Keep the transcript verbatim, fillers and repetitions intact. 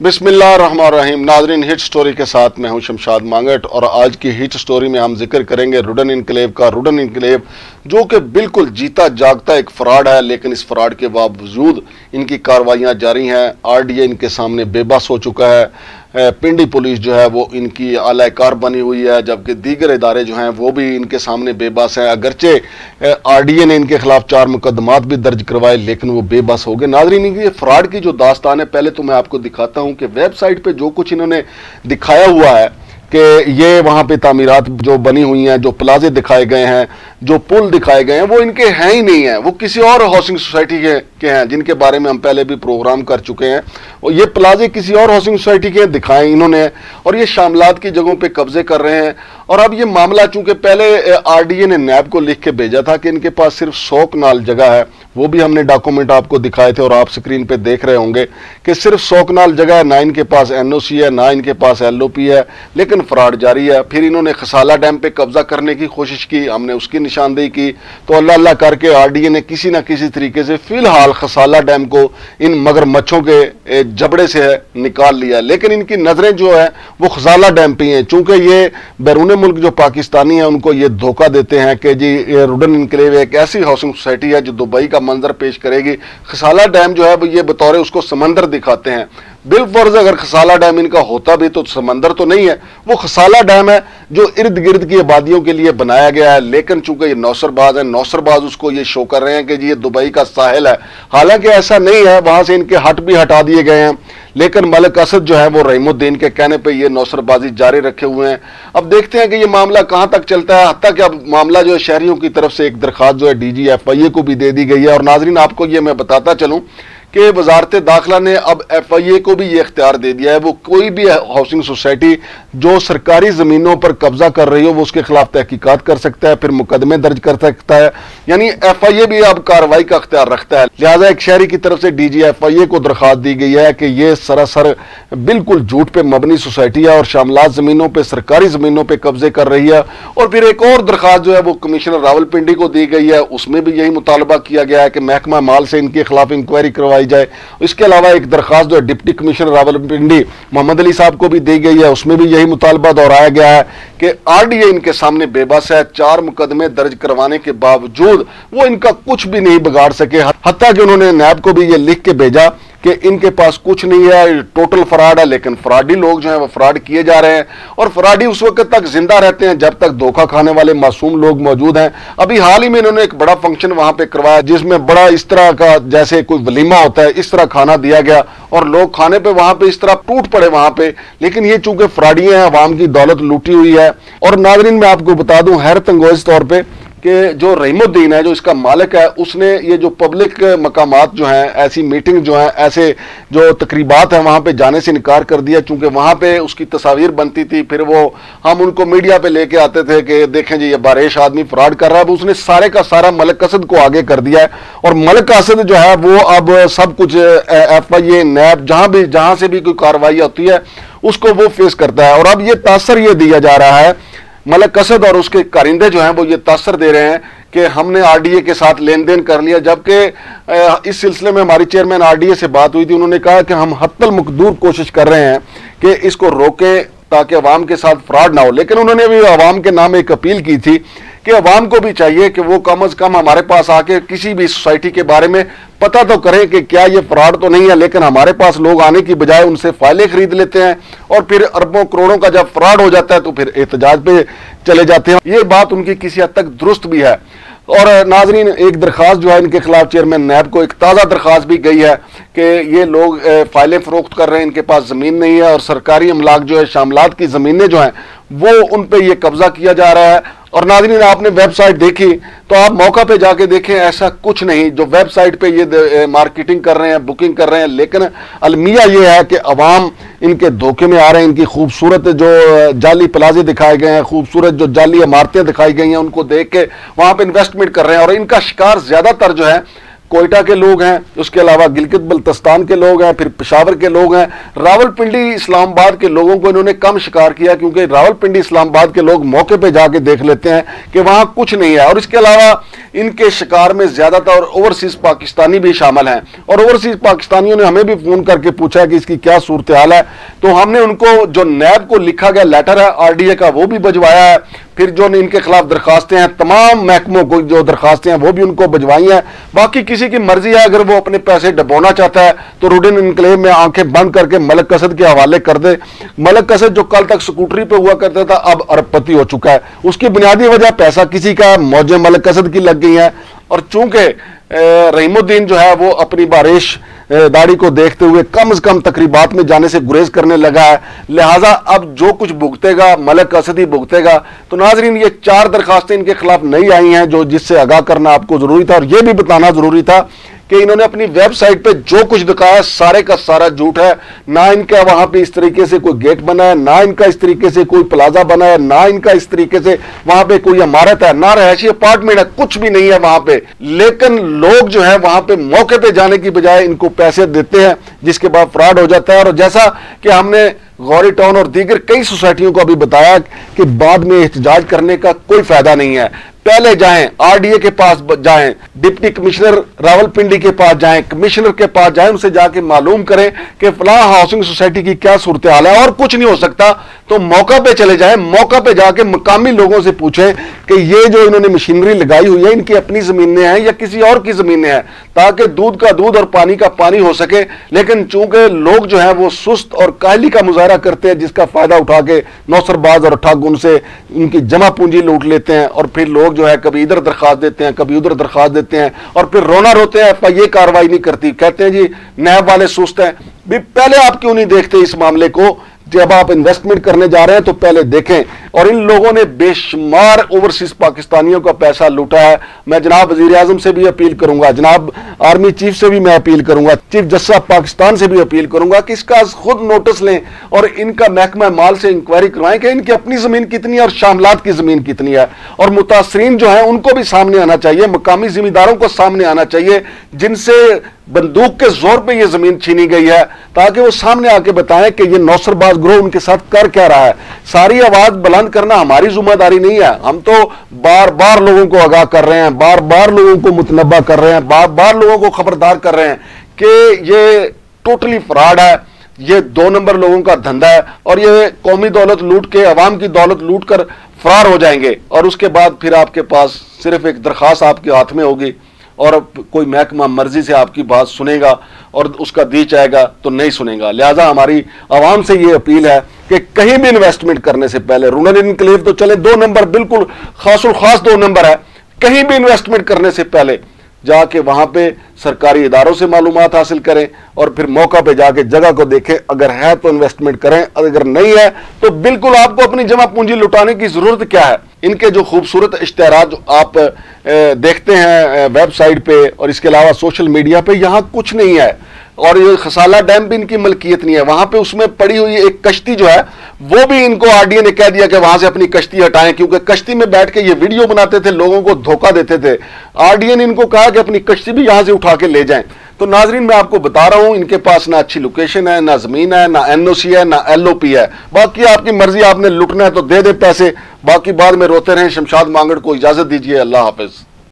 बिस्मिल्लाहिर्रहमानिर्रहीम। नाज़रीन, hit story के साथ मैं हूं शमशाद मांगट और आज की हिट स्टोरी में हम जिक्र करेंगे रुडन इनकलेव का। रुडन इनकलेव जो कि बिल्कुल जीता जागता एक फ्रॉड है, लेकिन इस फ्रॉड के बावजूद इनकी कार्रवाइयां जारी हैं। आरडीए इनके सामने बेबस हो चुका है। पिंडी पुलिस जो है वो इनकी आलाकार बनी हुई है, जबकि दीगर इदारे जो हैं वो भी इनके सामने बेबस हैं। अगरचे आरडीए ने इनके खिलाफ चार मुकदमात भी दर्ज करवाए, लेकिन वो बेबस हो गए। नाज़रीन, इनकी फ्रॉड की जो दास्तान है, पहले तो मैं आपको दिखाता हूं कि वेबसाइट पे जो कुछ इन्होंने दिखाया हुआ है कि ये वहाँ पे तामीरात जो बनी हुई हैं, जो प्लाजे दिखाए गए हैं, जो पुल दिखाए गए हैं, वो इनके हैं ही नहीं है। वो किसी और हाउसिंग सोसाइटी के, के हैं जिनके बारे में हम पहले भी प्रोग्राम कर चुके हैं। और ये प्लाजे किसी और हाउसिंग सोसाइटी के दिखाए इन्होंने, और ये शामलात की जगहों पे कब्जे कर रहे हैं। और अब ये मामला चूंकि पहले आरडीए ने नैब को लिख के भेजा था कि इनके पास सिर्फ सौ कनाल जगह है, वो भी हमने डॉक्यूमेंट आपको दिखाए थे और आप स्क्रीन पे देख रहे होंगे कि सिर्फ सौ कनाल जगह है, ना इनके पास एनओसी है, ना इनके पास एलओपी है, लेकिन फ्रॉड जारी है। फिर इन्होंने खसाला डैम पे कब्जा करने की कोशिश की, हमने उसकी निशानदेही की, तो अल्लाह अल्लाह करके आरडीए ने किसी ना किसी तरीके से फिलहाल खसाला डैम को इन मगरमच्छों के जबड़े से निकाल लिया। लेकिन इनकी नजरें जो है वो खसाला डैम पे हैं, चूंकि ये बैरून मुल्क जो पाकिस्तानी है उनको ये धोखा देते हैं कि जी रुडन इनकलेव एक ऐसी हाउसिंग सोसाइटी है जो दुबई का मंजर पेश करेगी। खसाला डैम जो है वो ये बतौर उसको समंदर दिखाते हैं। बिलफर्ज अगर खसाला डैम इनका होता भी तो समंदर तो नहीं है, वो खसाला डैम है जो इर्द गिर्द की आबादियों के लिए बनाया गया है। लेकिन चूंकि ये नौसरबाज है, नौसरबाज उसको ये शो कर रहे हैं कि जी ये दुबई का साहिल है, हालांकि ऐसा नहीं है। वहां से इनके हट भी हटा दिए गए हैं, लेकिन मलिक असद जो है वो रहीमुद्दीन के कहने पे ये नौसरबाजी जारी रखे हुए हैं। अब देखते हैं कि ये मामला कहां तक चलता है। हत्ता कि अब मामला जो है शहरियों की तरफ से एक दरखास्त जो है डीजी एफआईए को भी दे दी गई है। और नाजरीन, आपको ये मैं बताता चलूं कि वजारत दाखिला ने अब एफआईए को भी ये इख्तियार दे दिया है, वो कोई भी हाउसिंग सोसाइटी जो सरकारी ज़मीनों पर कब्जा कर रही हो वो उसके खिलाफ तहकीकात कर सकता है, फिर मुकदमे दर्ज कर सकता है। यानी एफआईए भी अब कार्रवाई का इख्तियार रखता है। लिहाजा एक शहरी की तरफ से डीजी एफआईए को दरखास्त दी गई है कि ये सरासर बिल्कुल झूठ पे मबनी सोसाइटी है और शामलात ज़मीनों पर, सरकारी ज़मीनों पर कब्जे कर रही है। और फिर एक और दरखास्त जो है वो कमिश्नर रावलपिंडी को दी गई है, उसमें भी यही मुतालबा किया गया है कि महकमा माल से इनके खिलाफ इंक्वायरी करवाई जाए। इसके अलावा एक दरखास्त जो है डिप्टी कमिश्नर रावलपिंडी मोहम्मद अली साहब को भी दी गई है, उसमें भी यही मुतालबा दोहराया गया है कि आरडीए इनके सामने बेबस है। चार मुकदमे दर्ज करवाने के बावजूद वो इनका कुछ भी नहीं बिगाड़ सके। हत्ता कि उन्होंने नैब को भी ये लिख के भेजा कि इनके पास कुछ नहीं है, टोटल फ्रॉड है। लेकिन फ्रॉडी लोग जो हैं वो फ्रॉड किए जा रहे हैं, और फ्रॉडी उस वक्त तक जिंदा रहते हैं जब तक धोखा खाने वाले मासूम लोग मौजूद हैं। अभी हाल ही में इन्होंने एक बड़ा फंक्शन वहां पे करवाया जिसमें बड़ा इस तरह का जैसे कोई वलीमा होता है इस तरह खाना दिया गया, और लोग खाने पे वहां पे इस तरह टूट पड़े वहां पे। लेकिन ये चूंकि फ्रॉडिये हैं, अवाम की दौलत लूटी हुई है। और नाजरीन, मैं आपको बता दूं हैरत अंगेज तौर पर कि जो रहीमुद्दीन है जो इसका मालिक है, उसने ये जो पब्लिक मकामात जो हैं, ऐसी मीटिंग जो हैं, ऐसे जो तकरीबात हैं वहाँ पे जाने से इनकार कर दिया, चूंकि वहाँ पे उसकी तस्वीर बनती थी। फिर वो हम उनको मीडिया पे लेके आते थे कि देखें जी ये बारिश आदमी फ्रॉड कर रहा है। अब उसने सारे का सारा मलिक असद को आगे कर दिया है, और मलिक असद जो है वो अब सब कुछ एफ आई ए नैब जहाँ भी जहाँ से भी कोई कार्रवाई होती है उसको वो फेस करता है। और अब ये तासर ये दिया जा रहा है, मलिक असद और उसके कारिंदे जो हैं वो ये तासर दे रहे हैं कि हमने आरडीए के साथ लेन देन कर लिया। जबकि इस सिलसिले में हमारी चेयरमैन आरडीए से बात हुई थी, उन्होंने कहा कि हम हत्तल मकदूर कोशिश कर रहे हैं कि इसको रोकें ताकि अवाम के साथ फ्रॉड ना हो। लेकिन उन्होंने भी अवाम के नाम एक अपील की थी कि अवाम को भी चाहिए कि वो कम अज कम हमारे पास आके किसी भी सोसाइटी के बारे में पता तो करें कि क्या ये फ्रॉड तो नहीं है। लेकिन हमारे पास लोग आने की बजाय उनसे फाइलें खरीद लेते हैं, और फिर अरबों करोड़ों का जब फ्रॉड हो जाता है तो फिर एहतजाज पे चले जाते हैं। ये बात उनकी किसी हद तक दुरुस्त भी है। और नाजरीन, एक दरखास्त जो है इनके खिलाफ चेयरमैन नैब को एक ताज़ा दरखास्त भी गई है कि ये लोग फाइलें फरोख्त कर रहे हैं, इनके पास ज़मीन नहीं है, और सरकारी अमलाक जो है शामलात की ज़मीनें जो हैं वो उन पे ये कब्जा किया जा रहा है। और नाज़रीन, आपने वेबसाइट देखी तो आप मौका पे जाके देखें, ऐसा कुछ नहीं जो वेबसाइट पे ये मार्केटिंग कर रहे हैं, बुकिंग कर रहे हैं। लेकिन अलमिया ये है कि अवाम इनके धोखे में आ रहे हैं। इनकी खूबसूरत जो जाली प्लाजे दिखाए गए हैं, खूबसूरत जो जाली इमारतें दिखाई गई हैं, उनको देख के वहाँ पे इन्वेस्टमेंट कर रहे हैं। और इनका शिकार ज़्यादातर जो है कोयटा के लोग हैं, उसके अलावा गिलगित बल्तिस्तान के लोग हैं, फिर पेशावर के लोग हैं। रावलपिंडी इस्लामाबाद के लोगों को इन्होंने कम शिकार किया, क्योंकि रावलपिंडी इस्लामाबाद के लोग मौके पे जाके देख लेते हैं कि वहां कुछ नहीं है। और इसके अलावा इनके शिकार में ज्यादातर ओवरसीज पाकिस्तानी भी शामिल हैं, और ओवरसीज पाकिस्तानियों ने हमें भी फोन करके पूछा कि इसकी क्या सूरत हाल है। तो हमने उनको जो नैब को लिखा गया लेटर है आरडीए का वो भी भिजवाया है, फिर जो इनके खिलाफ दरखास्तें हैं तमाम महकमों को जो दरखास्तें हैं वो भी उनको भिजवाई हैं। बाकी किसी की मर्जी है, अगर वो अपने पैसे डबोना चाहता है तो रुडन इनक्लेव में आंखें बंद करके मलक असद के हवाले कर दे। मलक असद जो कल तक स्कूटरी पे हुआ करता था अब अरबपति हो चुका है। उसकी बुनियादी वजह पैसा किसी का मौजें मलक असद की लग गई हैं, और चूंकि रहीमुद्दीन जो है वो अपनी बारिश दाढ़ी को देखते हुए कम से कम तकरीबात में जाने से गुरेज करने लगा है, लिहाजा अब जो कुछ भुगतेगा मलक असद ही भुगतेगा। तो नाजरीन, ये चार दरखास्तें इनके खिलाफ नहीं आई हैं जो जिससे आगाह करना आपको जरूरी था, और यह भी बताना जरूरी था कि इन्होंने अपनी वेबसाइट पे जो कुछ दिखाया सारे का सारा झूठ है। ना इनका वहां पे इस तरीके से कोई गेट बना है, ना इनका इस तरीके से कोई प्लाजा बना है, ना इनका इस तरीके से वहां पे कोई इमारत है, ना रहशी अपार्टमेंट है, कुछ भी नहीं है वहां पे। लेकिन लोग जो है वहां पे मौके पे जाने की बजाय इनको पैसे देते हैं, जिसके बाद फ्रॉड हो जाता है। और जैसा कि हमने गौरी टाउन और दीगर कई सोसाइटियों को अभी बताया कि बाद में एहतजाज करने का कोई फायदा नहीं है। पहले जाएं, आरडीए के पास जाएं, डिप्टी कमिश्नर रावलपिंडी के पास जाएं, कमिश्नर के पास जाएं, उनसे जाके मालूम करें कि फलां हाउसिंग सोसाइटी की क्या सूरत हाल है। और कुछ नहीं हो सकता तो मौका पे चले जाएं, मौका पे जाके मकामी लोगों से पूछें कि ये जो इन्होंने मशीनरी लगाई हुई है इनकी अपनी जमीनें हैं या किसी और की जमीनें हैं, ताकि दूध का दूध और पानी का पानी हो सके। लेकिन चूंकि लोग जो है वो सुस्त और काहली का मुजाहरा करते हैं, जिसका फायदा उठा के नौसरबाज और ठग उनसे उनकी जमा पूंजी लूट लेते हैं, और फिर लोग जो है कभी इधर दरखास्त देते हैं कभी उधर दरखास्त देते हैं, और फिर रोना रोते हैं ये कार्रवाई नहीं करती, कहते हैं जी नैब वाले सुस्त हैं। भी पहले आप क्यों नहीं देखते इस मामले को? जब आप इन्वेस्टमेंट करने जा रहे हैं तो पहले देखें। और इन लोगों ने बेशुमार ओवरसीज पाकिस्तानियों का पैसा लूटा है। मैं जनाब वजीर आजम से भी अपील करूंगा, जनाब आर्मी चीफ से भी मैं अपील करूंगा, चीफ जस्टिस ऑफ पाकिस्तान से भी अपील करूंगा कि इसका खुद नोटिस लें और इनका महकमा माल से इंक्वायरी करवाएं कि इनकी अपनी जमीन कितनी है और शामलात की जमीन कितनी है। और मुतासरीन जो है उनको भी सामने आना चाहिए, मकामी जिम्मेदारों को सामने आना चाहिए जिनसे बंदूक के जोर पे ये जमीन छीनी गई है, ताकि वो सामने आके बताएं कि ये नौसरबाज ग्रोह उनके साथ कर क्या रहा है। सारी आवाज बुलंद करना हमारी जिम्मेदारी नहीं है। हम तो बार बार लोगों को आगाह कर रहे हैं, बार बार लोगों को मुतनब्बा कर रहे हैं, बार बार लोगों को खबरदार कर रहे हैं कि ये टोटली फ्रॉड है, ये दो नंबर लोगों का धंधा है, और ये कौमी दौलत लूट के अवाम की दौलत लूट कर फरार हो जाएंगे। और उसके बाद फिर आपके पास सिर्फ एक दरखास्त आपके हाथ में होगी और कोई महकमा मर्जी से आपकी बात सुनेगा और उसका दी जाएगा तो नहीं सुनेगा। लिहाजा हमारी आवाम से ये अपील है कि कहीं भी इन्वेस्टमेंट करने से पहले, रुडन इनक्लेव तो चले दो नंबर बिल्कुल खासुल खास दो नंबर है, कहीं भी इन्वेस्टमेंट करने से पहले जाके वहां पे सरकारी इदारों से मालूमात हासिल करें और फिर मौका पे जाके जगह को देखें। अगर है तो इन्वेस्टमेंट करें, अगर नहीं है तो बिल्कुल आपको अपनी जमा पूंजी लुटाने की जरूरत क्या है। इनके जो खूबसूरत इश्तेहारात जो आप देखते हैं वेबसाइट पे और इसके अलावा सोशल मीडिया पे, यहाँ कुछ नहीं है। और ये खसाला डैम भी इनकी मलकियत नहीं है, वहां पे उसमें पड़ी हुई एक कश्ती जो है वो भी इनको आरडीए ने कह दिया कि वहां से अपनी कश्ती हटाएं, क्योंकि कश्ती में बैठ के ये वीडियो बनाते थे, लोगों को धोखा देते थे। आरडीए ने इनको कहा कि अपनी कश्ती भी यहां से उठा के ले जाएं। तो नाजरीन, मैं आपको बता रहा हूं इनके पास ना अच्छी लोकेशन है, ना जमीन है, ना एनओसी है, ना एलओपी है। बाकी आपकी मर्जी, आपने लुटना है तो दे दे पैसे, बाकी बाद में रोते रहें। शमशाद मांगड़ को इजाजत दीजिए। अल्लाह हाफिज।